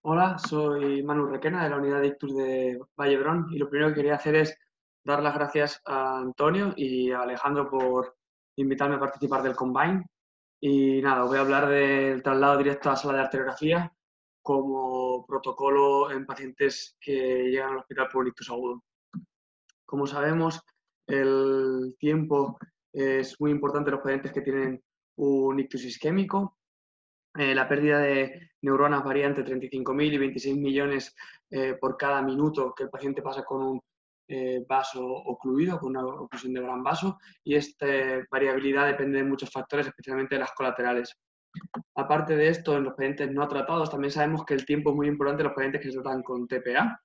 Hola, soy Manu Requena de la unidad de Ictus de Vallebrón y lo primero que quería hacer es dar las gracias a Antonio y a Alejandro por invitarme a participar del Combine. Y nada, os voy a hablar del traslado directo a la sala de arteriografía como protocolo en pacientes que llegan al hospital por un ictus agudo. Como sabemos, el tiempo es muy importante en los pacientes que tienen un ictus isquémico. La pérdida de neuronas varía entre 35.000 y 26 millones por cada minuto que el paciente pasa con un vaso ocluido, con una oclusión de gran vaso, y esta variabilidad depende de muchos factores, especialmente de las colaterales. Aparte de esto, en los pacientes no tratados también sabemos que el tiempo es muy importante en los pacientes que se tratan con TPA.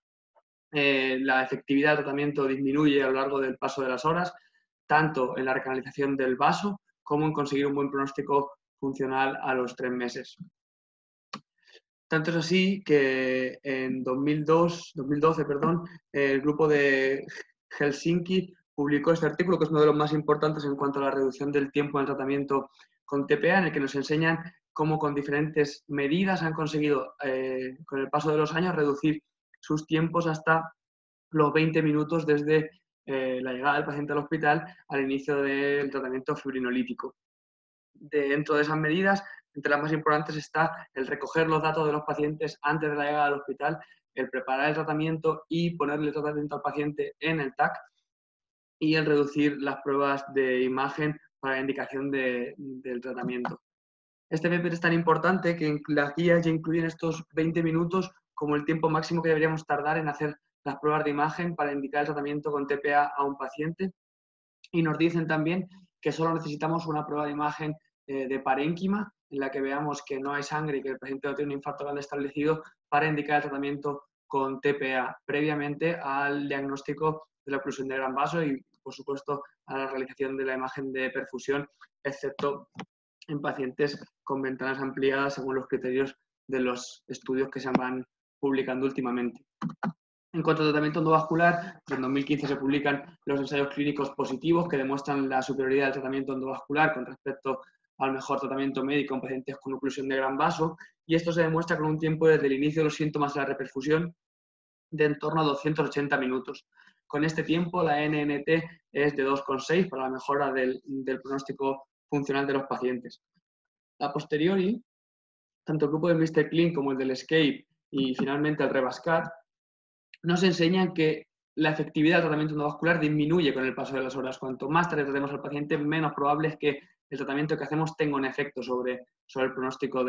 La efectividad del tratamiento disminuye a lo largo del paso de las horas, tanto en la recanalización del vaso como en conseguir un buen pronóstico funcional a los 3 meses. Tanto es así que en 2012, el grupo de Helsinki publicó este artículo, que es uno de los más importantes en cuanto a la reducción del tiempo en el tratamiento con TPA, en el que nos enseñan cómo con diferentes medidas han conseguido, con el paso de los años, reducir sus tiempos hasta los 20 minutos desde la llegada del paciente al hospital al inicio del tratamiento fibrinolítico. Dentro de esas medidas, entre las más importantes está el recoger los datos de los pacientes antes de la llegada al hospital, el preparar el tratamiento y ponerle el tratamiento al paciente en el TAC y el reducir las pruebas de imagen para la indicación del tratamiento. Este paper es tan importante que las guías ya incluyen estos 20 minutos como el tiempo máximo que deberíamos tardar en hacer las pruebas de imagen para indicar el tratamiento con TPA a un paciente. Y nos dicen también que solo necesitamos una prueba de imagen de parénquima en la que veamos que no hay sangre y que el paciente no tiene un infarto grande establecido para indicar el tratamiento con TPA previamente al diagnóstico de la oclusión de gran vaso y, por supuesto, a la realización de la imagen de perfusión, excepto en pacientes con ventanas ampliadas según los criterios de los estudios que se van publicando últimamente. En cuanto al tratamiento endovascular, en 2015 se publican los ensayos clínicos positivos que demuestran la superioridad del tratamiento endovascular con respecto al mejor tratamiento médico en pacientes con oclusión de gran vaso, y esto se demuestra con un tiempo desde el inicio de los síntomas de la reperfusión de en torno a 280 minutos. Con este tiempo, la NNT es de 2,6 para la mejora del pronóstico funcional de los pacientes. A posteriori, tanto el grupo de Mr. Clean como el del ESCAPE y finalmente el REVASCAT nos enseñan que la efectividad del tratamiento endovascular disminuye con el paso de las horas. Cuanto más tarde tratemos al paciente, menos probable es que el tratamiento que hacemos tenga un efecto sobre el pronóstico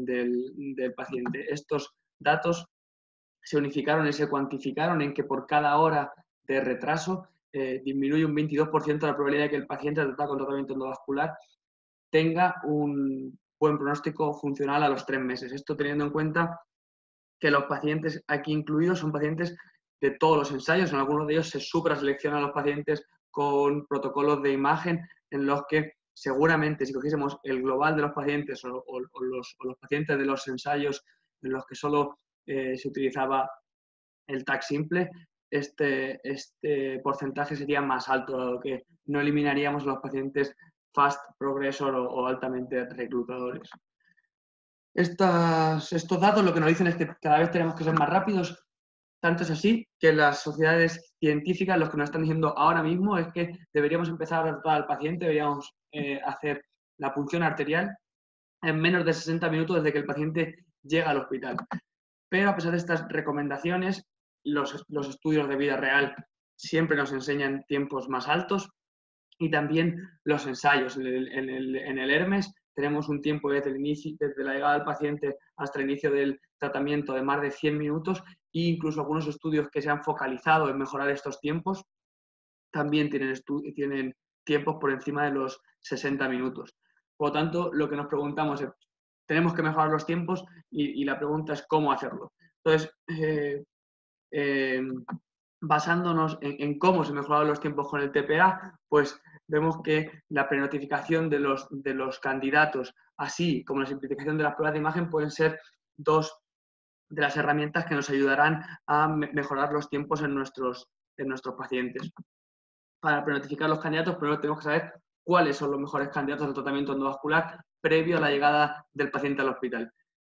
del paciente. Estos datos se unificaron y se cuantificaron en que por cada hora de retraso disminuye un 22% la probabilidad de que el paciente tratado con tratamiento endovascular tenga un buen pronóstico funcional a los 3 meses. Esto teniendo en cuenta que los pacientes aquí incluidos son pacientes de todos los ensayos. En algunos de ellos se supraseleccionan a los pacientes con protocolos de imagen en los que seguramente si cogiésemos el global de los pacientes o los pacientes de los ensayos en los que solo se utilizaba el TAC simple, este porcentaje sería más alto, dado que no eliminaríamos a los pacientes fast progressor o altamente reclutadores. Estos datos lo que nos dicen es que cada vez tenemos que ser más rápidos. Tanto es así que las sociedades científicas lo que nos están diciendo ahora mismo es que deberíamos empezar a tratar al paciente, deberíamos hacer la punción arterial en menos de 60 minutos desde que el paciente llega al hospital. Pero a pesar de estas recomendaciones, los estudios de vida real siempre nos enseñan tiempos más altos y también los ensayos. En el Hermes tenemos un tiempo desde la llegada del paciente hasta el inicio del tratamiento de más de 100 minutos e incluso algunos estudios que se han focalizado en mejorar estos tiempos también tienen tiempos por encima de los 60 minutos. Por lo tanto, lo que nos preguntamos es, tenemos que mejorar los tiempos y la pregunta es cómo hacerlo. Entonces, eh, basándonos en cómo se mejoraron los tiempos con el TPA, pues vemos que la prenotificación de los candidatos, así como la simplificación de las pruebas de imagen, pueden ser dos de las herramientas que nos ayudarán a mejorar los tiempos en nuestros pacientes. Para prenotificar los candidatos, primero tenemos que saber cuáles son los mejores candidatos al tratamiento endovascular previo a la llegada del paciente al hospital.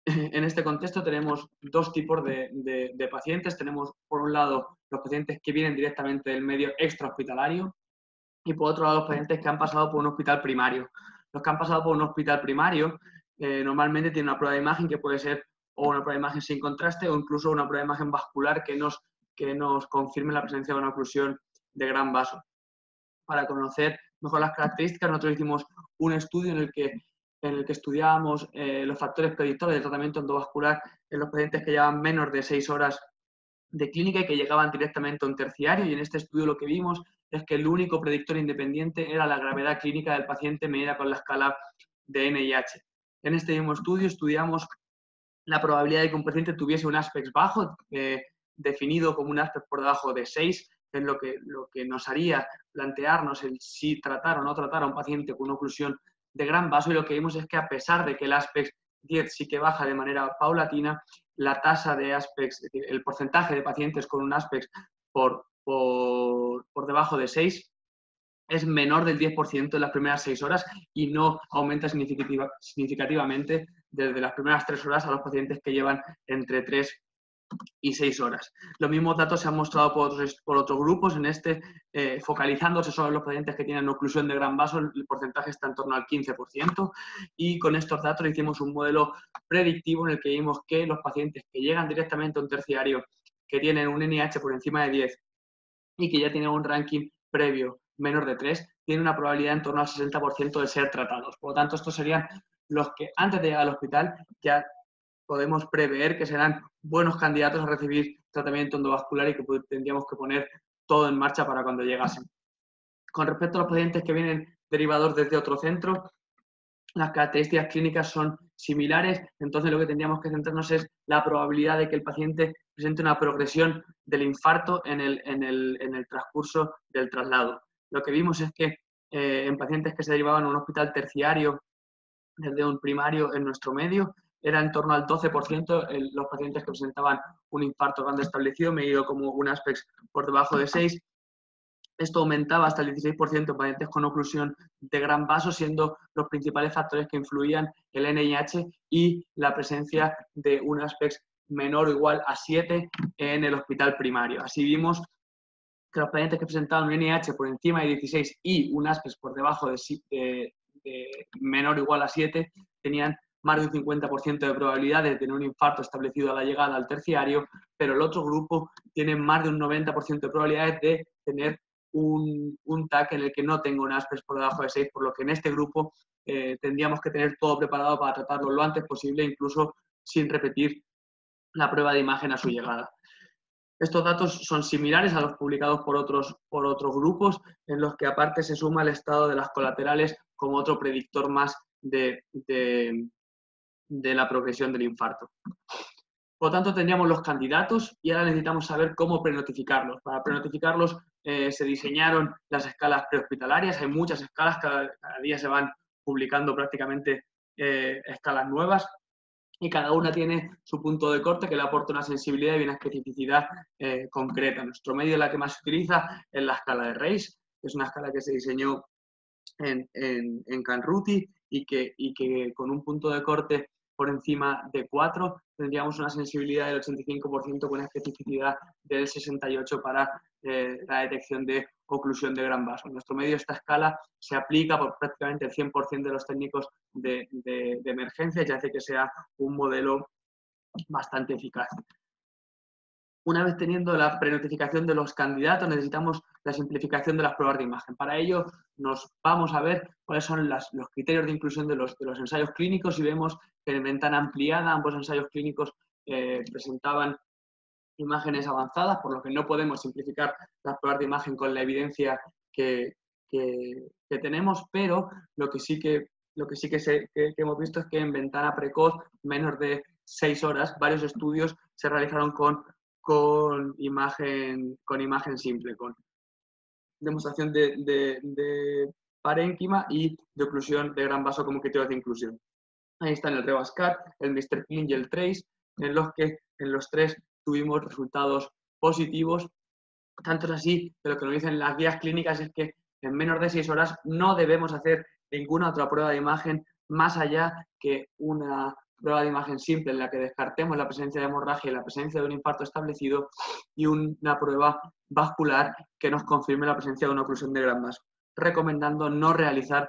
En este contexto tenemos dos tipos de pacientes. Tenemos, por un lado, los pacientes que vienen directamente del medio extrahospitalario y, por otro lado, los pacientes que han pasado por un hospital primario. Los que han pasado por un hospital primario normalmente tienen una prueba de imagen que puede ser o una prueba de imagen sin contraste o incluso una prueba de imagen vascular que nos confirme la presencia de una oclusión de gran vaso. Para conocer mejor las características, nosotros hicimos un estudio en el que estudiábamos los factores predictores del tratamiento endovascular en los pacientes que llevaban menos de 6 horas de clínica y que llegaban directamente a un terciario, y en este estudio lo que vimos es que el único predictor independiente era la gravedad clínica del paciente medida con la escala de NIH. En este mismo estudio estudiamos la probabilidad de que un paciente tuviese un ASPEX bajo, definido como un ASPEX por debajo de 6, que es lo que nos haría plantearnos el si tratar o no tratar a un paciente con una oclusión de gran vaso, y lo que vimos es que a pesar de que el ASPEX 10 sí que baja de manera paulatina, la tasa de ASPEX, el porcentaje de pacientes con un ASPEX por debajo de 6 es menor del 10% en las primeras 6 horas y no aumenta significativamente desde las primeras 3 horas a los pacientes que llevan entre 3 y 6 horas. Los mismos datos se han mostrado por otros grupos. En este, focalizándose solo en los pacientes que tienen oclusión de gran vaso, el porcentaje está en torno al 15%, y con estos datos hicimos un modelo predictivo en el que vimos que los pacientes que llegan directamente a un terciario, que tienen un NIH por encima de 10 y que ya tienen un ranking previo menor de 3, tienen una probabilidad en torno al 60% de ser tratados. Por lo tanto, estos serían los que antes de llegar al hospital ya podemos prever que serán buenos candidatos a recibir tratamiento endovascular y que tendríamos que poner todo en marcha para cuando llegasen. Con respecto a los pacientes que vienen derivados desde otro centro, las características clínicas son similares, entonces lo que tendríamos que centrarnos es la probabilidad de que el paciente presente una progresión del infarto en el transcurso del traslado. Lo que vimos es que en pacientes que se derivaban a un hospital terciario desde un primario en nuestro medio, era en torno al 12% los pacientes que presentaban un infarto grande establecido, medido como un ASPEX por debajo de 6. Esto aumentaba hasta el 16% en pacientes con oclusión de gran vaso, siendo los principales factores que influían el NIH y la presencia de un ASPEX menor o igual a 7 en el hospital primario. Así vimos que los pacientes que presentaban un NIH por encima de 16 y un ASPEX por debajo de menor o igual a 7 tenían más de un 50% de probabilidad de tener un infarto establecido a la llegada al terciario, pero el otro grupo tiene más de un 90% de probabilidades de tener un TAC en el que no tengo un ASPEX por debajo de 6, por lo que en este grupo tendríamos que tener todo preparado para tratarlo lo antes posible, incluso sin repetir la prueba de imagen a su llegada. Estos datos son similares a los publicados por otros grupos, en los que aparte se suma el estado de las colaterales como otro predictor más de la progresión del infarto. Por lo tanto, tendríamos los candidatos y ahora necesitamos saber cómo prenotificarlos. Para prenotificarlos se diseñaron las escalas prehospitalarias. Hay muchas escalas, cada día se van publicando prácticamente escalas nuevas, y cada una tiene su punto de corte que le aporta una sensibilidad y una especificidad concreta. Nuestro medio, la que más se utiliza, es la escala de Reis, que es una escala que se diseñó en Canruti y que con un punto de corte por encima de 4 tendríamos una sensibilidad del 85% con una especificidad del 68% para la detección de oclusión de gran vaso. En nuestro medio esta escala se aplica por prácticamente el 100% de los técnicos de emergencia, y hace que sea un modelo bastante eficaz. Una vez teniendo la prenotificación de los candidatos, necesitamos la simplificación de las pruebas de imagen. Para ello, nos vamos a ver cuáles son los criterios de inclusión de los ensayos clínicos, y vemos que en ventana ampliada ambos ensayos clínicos presentaban imágenes avanzadas, por lo que no podemos simplificar las pruebas de imagen con la evidencia que tenemos, pero lo que sí que hemos visto es que en ventana precoz, menos de 6 horas, varios estudios se realizaron con imagen simple, con demostración de parénquima y de oclusión de gran vaso como criterio de inclusión. Ahí están el REBASCAT, el Mr. Clean y el TRACE, en los que en los tres tuvimos resultados positivos. Tanto es así que lo que nos dicen las guías clínicas es que en menos de 6 horas no debemos hacer ninguna otra prueba de imagen más allá que una prueba de imagen simple en la que descartemos la presencia de hemorragia y la presencia de un infarto establecido, y una prueba vascular que nos confirme la presencia de una oclusión de gran vaso, recomendando no realizar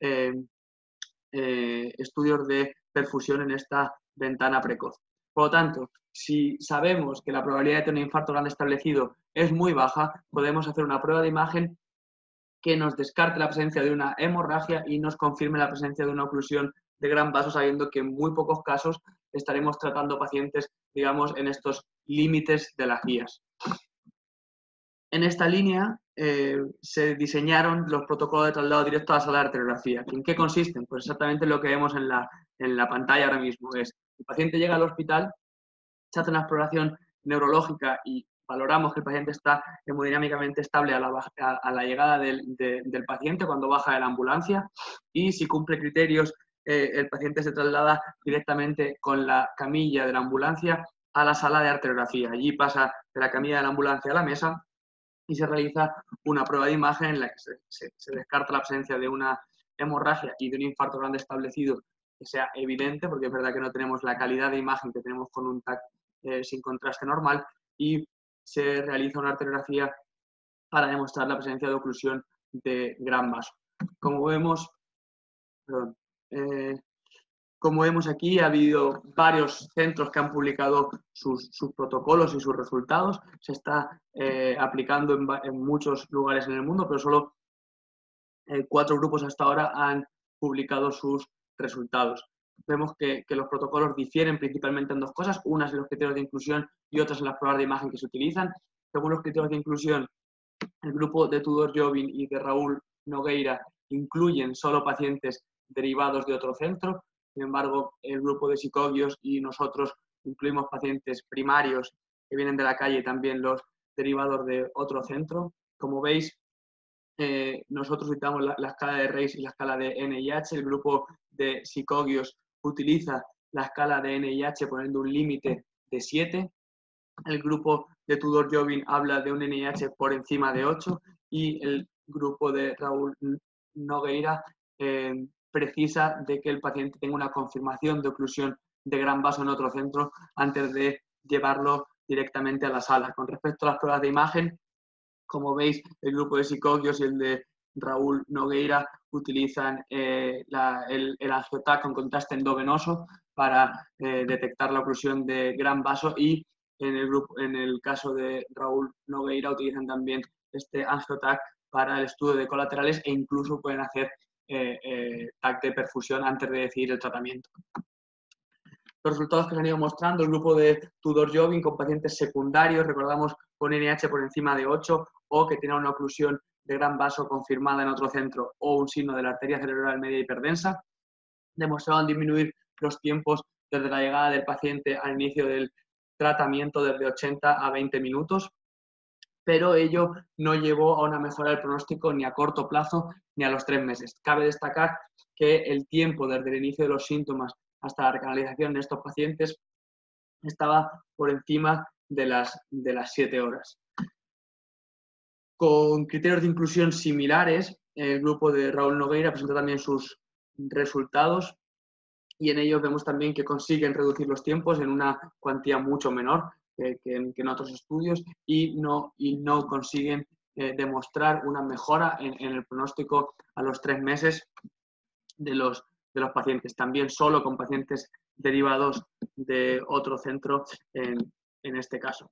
estudios de perfusión en esta ventana precoz. Por lo tanto, si sabemos que la probabilidad de tener un infarto grande establecido es muy baja, podemos hacer una prueba de imagen que nos descarte la presencia de una hemorragia y nos confirme la presencia de una oclusión de gran vaso, sabiendo que en muy pocos casos estaremos tratando pacientes, digamos, en estos límites de las guías. En esta línea se diseñaron los protocolos de traslado directo a la sala de arteriografía. ¿En qué consisten? Pues exactamente lo que vemos en la pantalla ahora mismo. El paciente llega al hospital, se hace una exploración neurológica y valoramos que el paciente está hemodinámicamente estable a la llegada del paciente cuando baja de la ambulancia, y si cumple criterios, el paciente se traslada directamente con la camilla de la ambulancia a la sala de arteriografía. Allí pasa de la camilla de la ambulancia a la mesa y se realiza una prueba de imagen en la que se descarta la presencia de una hemorragia y de un infarto grande establecido que sea evidente, porque es verdad que no tenemos la calidad de imagen que tenemos con un TAC sin contraste normal, y se realiza una arteriografía para demostrar la presencia de oclusión de gran vaso. Como vemos, perdón, como vemos aquí, ha habido varios centros que han publicado sus protocolos y sus resultados. Se está aplicando en muchos lugares en el mundo, pero solo 4 grupos hasta ahora han publicado sus resultados. Vemos que los protocolos difieren principalmente en 2 cosas, unas en los criterios de inclusión y otras en las pruebas de imagen que se utilizan. Según los criterios de inclusión, el grupo de Tudor Jobim y de Raúl Nogueira incluyen solo pacientes derivados de otro centro. Sin embargo, el grupo de Sicogios y nosotros incluimos pacientes primarios que vienen de la calle y también los derivados de otro centro. Como veis, nosotros utilizamos la escala de Reis y la escala de NIH. El grupo de Sicogios utiliza la escala de NIH poniendo un límite de 7. El grupo de Tudor Jobim habla de un NIH por encima de 8 y el grupo de Raúl Nogueira precisa de que el paciente tenga una confirmación de oclusión de gran vaso en otro centro antes de llevarlo directamente a la sala. Con respecto a las pruebas de imagen, como veis, el grupo de Sicogios y el de Raúl Nogueira utilizan el angiotac con contraste endovenoso para detectar la oclusión de gran vaso, y en el caso de Raúl Nogueira utilizan también este angiotac para el estudio de colaterales e incluso pueden hacer TAC de perfusión antes de decidir el tratamiento. Los resultados que se han ido mostrando, el grupo de Tudor Jobim con pacientes secundarios, recordamos, con NIH por encima de 8 o que tienen una oclusión de gran vaso confirmada en otro centro o un signo de la arteria cerebral media hiperdensa, demostraban disminuir los tiempos desde la llegada del paciente al inicio del tratamiento desde 80 a 20 minutos, pero ello no llevó a una mejora del pronóstico ni a corto plazo ni a los 3 meses. Cabe destacar que el tiempo desde el inicio de los síntomas hasta la recanalización de estos pacientes estaba por encima de las 7 horas. Con criterios de inclusión similares, el grupo de Raúl Nogueira presentó también sus resultados y en ellos vemos también que consiguen reducir los tiempos en una cuantía mucho menor que en otros estudios y no consiguen demostrar una mejora en el pronóstico a los 3 meses de los pacientes. También solo con pacientes derivados de otro centro en este caso.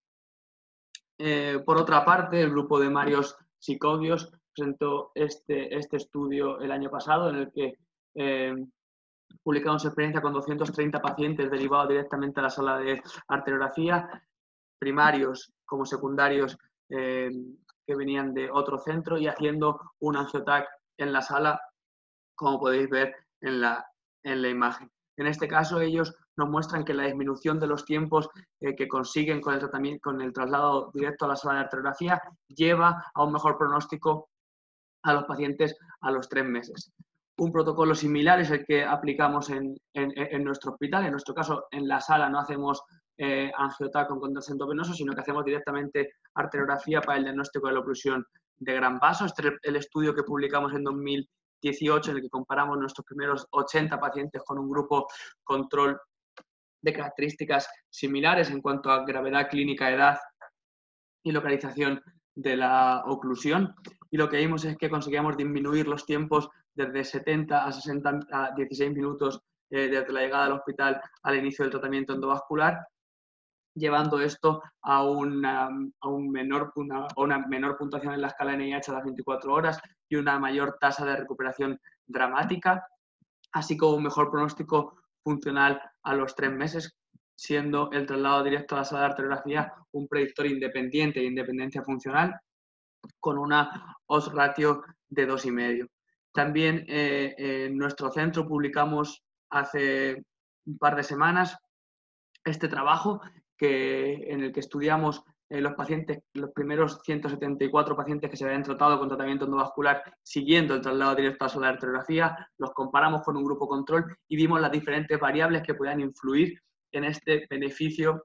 Por otra parte, el grupo de Marios Sicogios presentó este estudio el año pasado en el que publicaron su experiencia con 230 pacientes derivados directamente a la sala de arteriografía, primarios como secundarios que venían de otro centro y haciendo un angiotac en la sala, como podéis ver en la imagen. En este caso, ellos nos muestran que la disminución de los tiempos que consiguen con el tratamiento, con el traslado directo a la sala de arteriografía, lleva a un mejor pronóstico a los pacientes a los 3 meses. Un protocolo similar es el que aplicamos en nuestro hospital. En nuestro caso, en la sala no hacemos angiotac con contraste endovenoso, sino que hacemos directamente arteriografía para el diagnóstico de la oclusión de gran vaso. Este es el estudio que publicamos en 2019 18, en el que comparamos nuestros primeros 80 pacientes con un grupo control de características similares en cuanto a gravedad clínica, edad y localización de la oclusión. Y lo que vimos es que conseguíamos disminuir los tiempos desde 70 a 60 a 16 minutos desde la llegada al hospital al inicio del tratamiento endovascular, llevando esto a una menor puntuación en la escala NIH a las 24 horas y una mayor tasa de recuperación dramática, así como un mejor pronóstico funcional a los 3 meses, siendo el traslado directo a la sala de arteriografía un predictor independiente de independencia funcional con una odds ratio de 2,5. También en nuestro centro publicamos hace un par de semanas este trabajo en el que estudiamos los pacientes, los primeros 174 pacientes que se habían tratado con tratamiento endovascular siguiendo el traslado directo a la sala de arteriografía, los comparamos con un grupo control y vimos las diferentes variables que puedan influir en este beneficio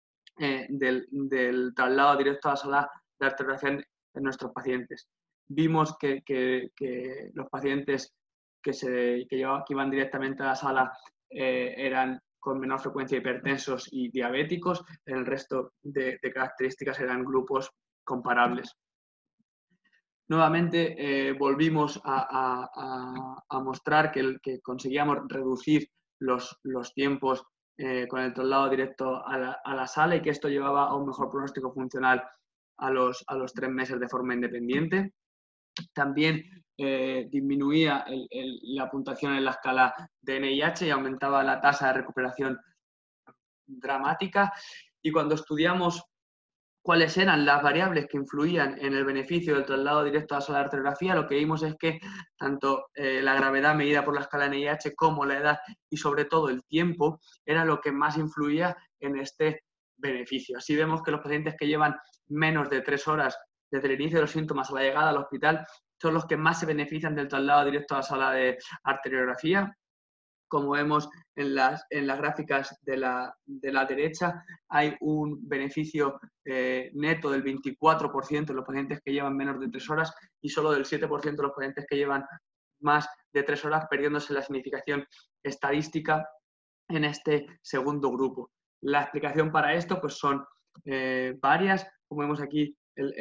del traslado directo a la sala de arteriografía en nuestros pacientes. Vimos que los pacientes que iban directamente a la sala eran con menor frecuencia hipertensos y diabéticos, el resto de características eran grupos comparables. Nuevamente volvimos a mostrar que conseguíamos reducir los tiempos con el traslado directo a la sala y que esto llevaba a un mejor pronóstico funcional a los 3 meses de forma independiente. También disminuía la puntuación en la escala de NIH y aumentaba la tasa de recuperación dramática. Y cuando estudiamos cuáles eran las variables que influían en el beneficio del traslado directo a la sala de arteriografía, lo que vimos es que tanto la gravedad medida por la escala NIH como la edad y sobre todo el tiempo era lo que más influía en este beneficio. Así vemos que los pacientes que llevan menos de 3 horas desde el inicio de los síntomas a la llegada al hospital son los que más se benefician del traslado directo a la sala de arteriografía. Como vemos en las gráficas de la derecha, hay un beneficio neto del 24% de los pacientes que llevan menos de 3 horas y solo del 7% de los pacientes que llevan más de 3 horas, perdiéndose la significación estadística en este segundo grupo. La explicación para esto pues son varias. Como vemos aquí,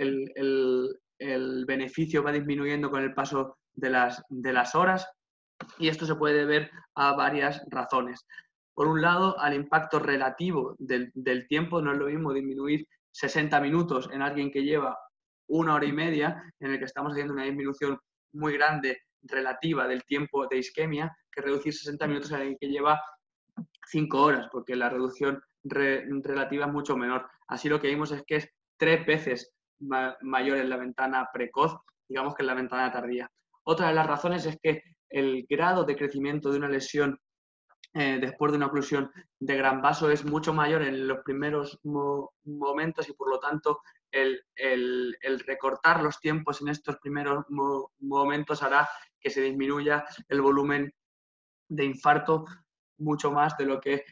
el beneficio va disminuyendo con el paso de las horas. Y esto se puede ver a varias razones. Por un lado, al impacto relativo del tiempo. No es lo mismo disminuir 60 minutos en alguien que lleva 1 hora y media, en el que estamos haciendo una disminución muy grande relativa del tiempo de isquemia, que reducir 60 minutos en alguien que lleva 5 horas, porque la reducción relativa es mucho menor. Así lo que vimos es que es 3 veces mayor en la ventana precoz, digamos, que en la ventana tardía. Otra de las razones es que el grado de crecimiento de una lesión después de una oclusión de gran vaso es mucho mayor en los primeros momentos y por lo tanto el recortar los tiempos en estos primeros momentos hará que se disminuya el volumen de infarto mucho más de lo que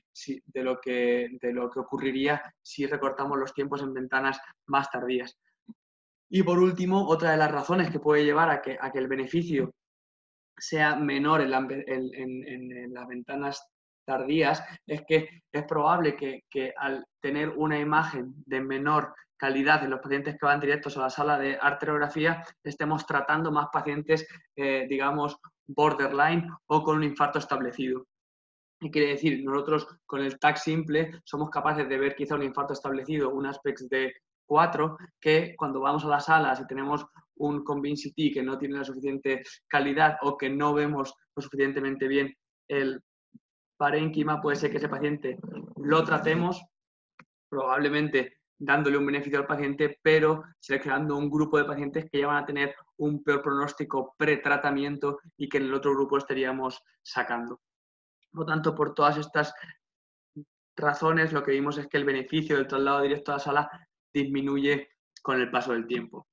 ocurriría si recortamos los tiempos en ventanas más tardías. Y por último, otra de las razones que puede llevar a que el beneficio sea menor en las ventanas tardías es que es probable que al tener una imagen de menor calidad en los pacientes que van directos a la sala de arteriografía estemos tratando más pacientes, digamos, borderline o con un infarto establecido. Y quiere decir, nosotros con el TAC simple somos capaces de ver quizá un infarto establecido, un aspects de 4, que cuando vamos a las salas y tenemos un ConvinCT que no tiene la suficiente calidad o que no vemos lo suficientemente bien el parénquima, puede ser que ese paciente lo tratemos, probablemente dándole un beneficio al paciente, pero seleccionando un grupo de pacientes que ya van a tener un peor pronóstico pretratamiento y que en el otro grupo estaríamos sacando. Por lo tanto, por todas estas razones, lo que vimos es que el beneficio del traslado directo a la sala disminuye con el paso del tiempo.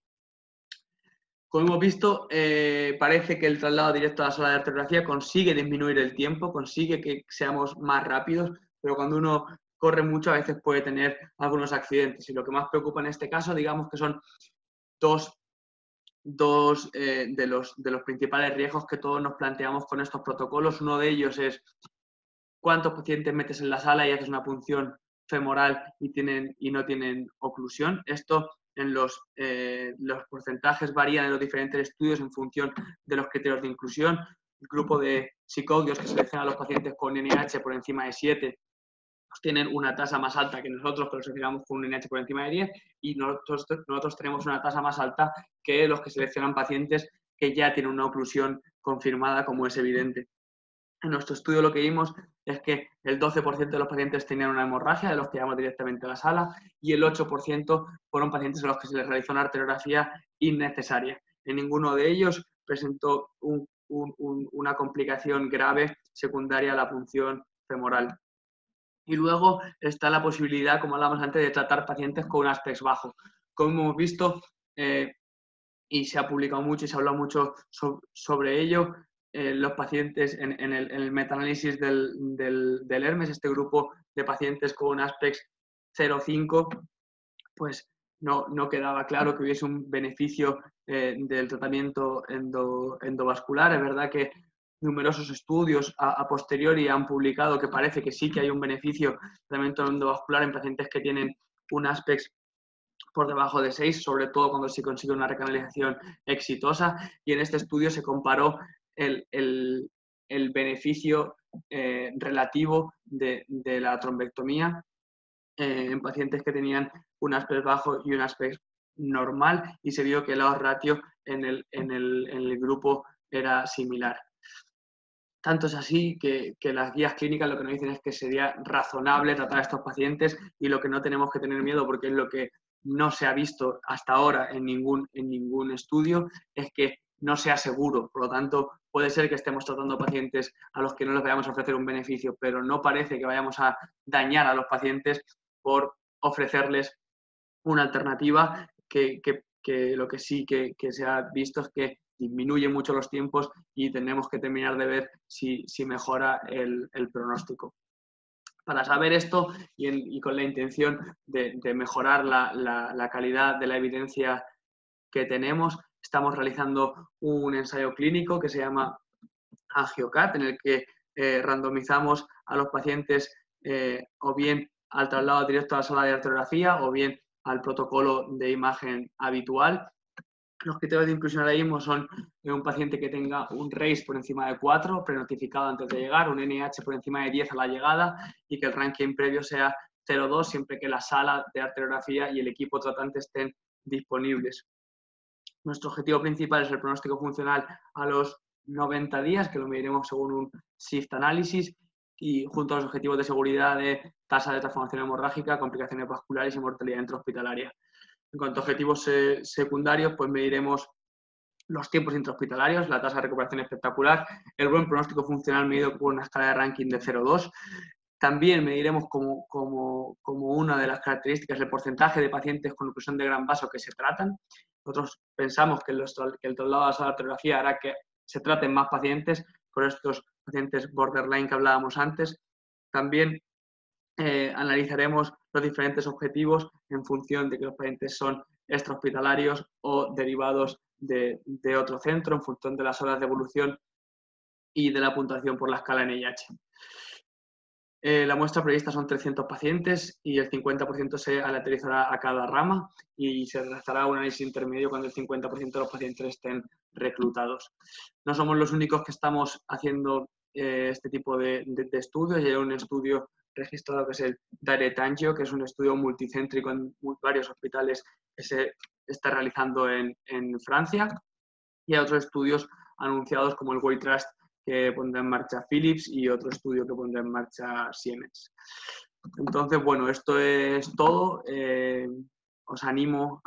Como hemos visto, parece que el traslado directo a la sala de arteriografía consigue disminuir el tiempo, consigue que seamos más rápidos, pero cuando uno corre mucho a veces puede tener algunos accidentes. Y lo que más preocupa en este caso, digamos que son dos dos de los principales riesgos que todos nos planteamos con estos protocolos. Uno de ellos es cuántos pacientes metes en la sala y haces una punción femoral y no tienen oclusión. Esto en los porcentajes varían en los diferentes estudios en función de los criterios de inclusión. El grupo de psicodios que selecciona a los pacientes con NIH por encima de 7 pues tienen una tasa más alta que nosotros, que los seleccionamos con un NIH por encima de 10, y nosotros tenemos una tasa más alta que los que seleccionan pacientes que ya tienen una oclusión confirmada, como es evidente. En nuestro estudio lo que vimos es que el 12% de los pacientes tenían una hemorragia, de los que llevamos directamente a la sala, y el 8% fueron pacientes a los que se les realizó una arteriografía innecesaria. En ninguno de ellos presentó una complicación grave secundaria a la punción femoral. Y luego está la posibilidad, como hablábamos antes, de tratar pacientes con un ASPEX bajo. Como hemos visto, y se ha publicado mucho y se ha hablado mucho sobre ello, los pacientes en el metaanálisis del Hermes, este grupo de pacientes con un ASPEX 0,5, pues no quedaba claro que hubiese un beneficio del tratamiento endovascular. Es verdad que numerosos estudios a posteriori han publicado que parece que sí que hay un beneficio del tratamiento endovascular en pacientes que tienen un ASPEX por debajo de 6, sobre todo cuando se consigue una recanalización exitosa, y en este estudio se comparó el beneficio relativo de la trombectomía en pacientes que tenían un ASPEX bajo y un ASPEX normal, y se vio que el odds ratio en el grupo era similar. Tanto es así que las guías clínicas lo que nos dicen es que sería razonable tratar a estos pacientes, y lo que no tenemos que tener miedo, porque es lo que no se ha visto hasta ahora en ningún estudio, es que no sea seguro. Por lo tanto, puede ser que estemos tratando pacientes a los que no les vayamos a ofrecer un beneficio, pero no parece que vayamos a dañar a los pacientes por ofrecerles una alternativa que lo que sí que se ha visto es que disminuye mucho los tiempos y tenemos que terminar de ver si mejora el pronóstico. Para saber esto y con la intención de mejorar la calidad de la evidencia que tenemos, estamos realizando un ensayo clínico que se llama AngioCat, en el que randomizamos a los pacientes o bien al traslado directo a la sala de arteriografía o bien al protocolo de imagen habitual. Los criterios de inclusión ahora mismo son un paciente que tenga un RACE por encima de 4, prenotificado antes de llegar, un NIH por encima de 10 a la llegada, y que el ranking previo sea 0,2 siempre que la sala de arteriografía y el equipo tratante estén disponibles. Nuestro objetivo principal es el pronóstico funcional a los 90 días, que lo mediremos según un SIFT análisis, y junto a los objetivos de seguridad de tasa de transformación hemorrágica, complicaciones vasculares y mortalidad intrahospitalaria. En cuanto a objetivos secundarios, pues mediremos los tiempos intrahospitalarios, la tasa de recuperación espectacular, el buen pronóstico funcional medido por una escala de ranking de 0,2. También mediremos como una de las características el porcentaje de pacientes con oclusión de gran vaso que se tratan. Nosotros pensamos que el traslado a la sala de arteriografía hará que se traten más pacientes por estos pacientes borderline que hablábamos antes. También analizaremos los diferentes objetivos en función de que los pacientes son extrahospitalarios o derivados de otro centro, en función de las horas de evolución y de la puntuación por la escala NIH. La muestra prevista son 300 pacientes y el 50% se aleatorizará a cada rama, y se realizará un análisis intermedio cuando el 50% de los pacientes estén reclutados. No somos los únicos que estamos haciendo este tipo de estudios. Hay un estudio registrado que es el Direct Angio, que es un estudio multicéntrico en varios hospitales que se está realizando en Francia, y hay otros estudios anunciados como el WayTrust, que pondrá en marcha Philips, y otro estudio que pondrá en marcha Siemens. Entonces, bueno, esto es todo. Os animo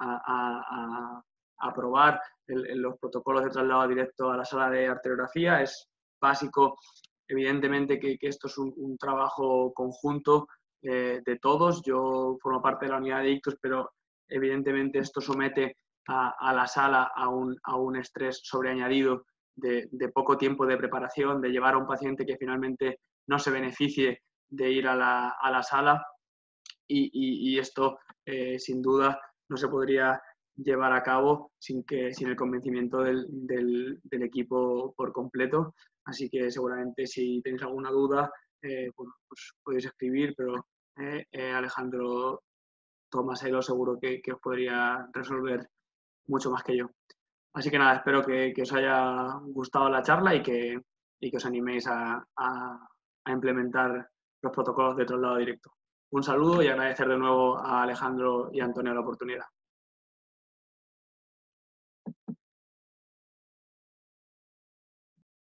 a probar los protocolos de traslado directo a la sala de arteriografía. Es básico, evidentemente, que esto es un trabajo conjunto de todos. Yo formo parte de la unidad de ictus, pero evidentemente esto somete a la sala a un estrés sobreañadido de poco tiempo de preparación, de llevar a un paciente que finalmente no se beneficie de ir a la sala, y esto sin duda no se podría llevar a cabo sin el convencimiento del equipo por completo. Así que seguramente si tenéis alguna duda, pues podéis escribir, pero Alejandro Tomaselo seguro que os podría resolver mucho más que yo. Así que nada, espero que os haya gustado la charla y que os animéis a implementar los protocolos de traslado directo. Un saludo y agradecer de nuevo a Alejandro y a Antonio la oportunidad.